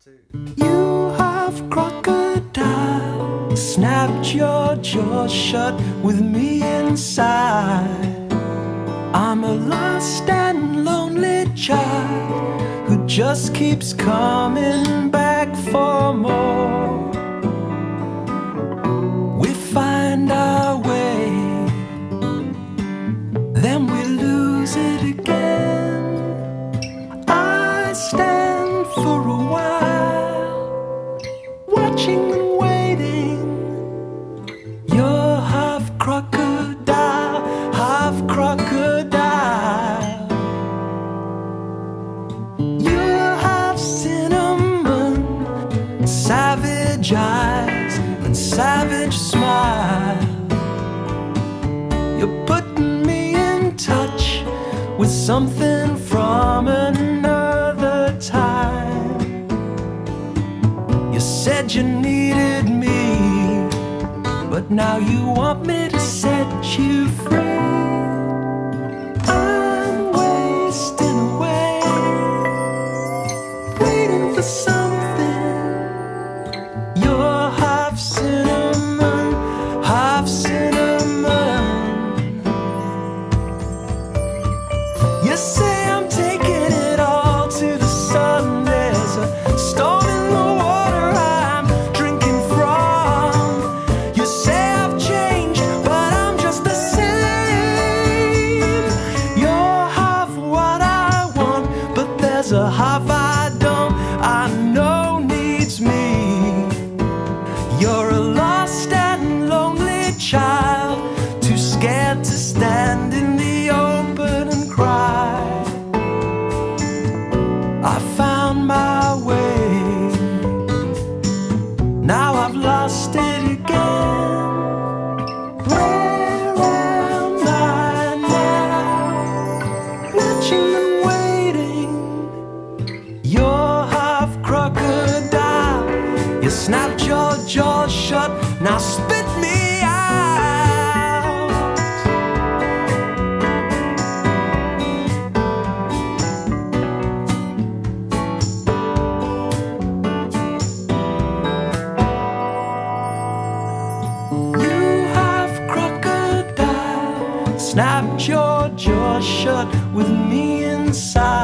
two. You half crocodile, snapped your jaw shut with me inside. I'm a lost and lonely child who just keeps coming back for more. We find our way, then we lose it again. I stand for a while, watching and waiting. You're half crocodile, half crocodile. You're half cinnamon, savage eyes and savage smile. You're putting me in touch with something from another time. You said you needed me, but now you want me to set you free. I'm wasting away, waiting for something. You're half cinnamon, half cinnamon. You say I'm taking it all to the sun. There's a storm in the water I'm drinking from. You say I've changed, but I'm just the same. You're half what I want, but there's a half I don't. I know needs me. You're a lost and lonely child, too scared to stand in the open and cry. I found my way, now I've lost it again. Where am I now? Watching and waiting. You're half crocodile, you snapped your jaw shut, now spit me out. You half crocodile, snapped your jaw shut with me inside.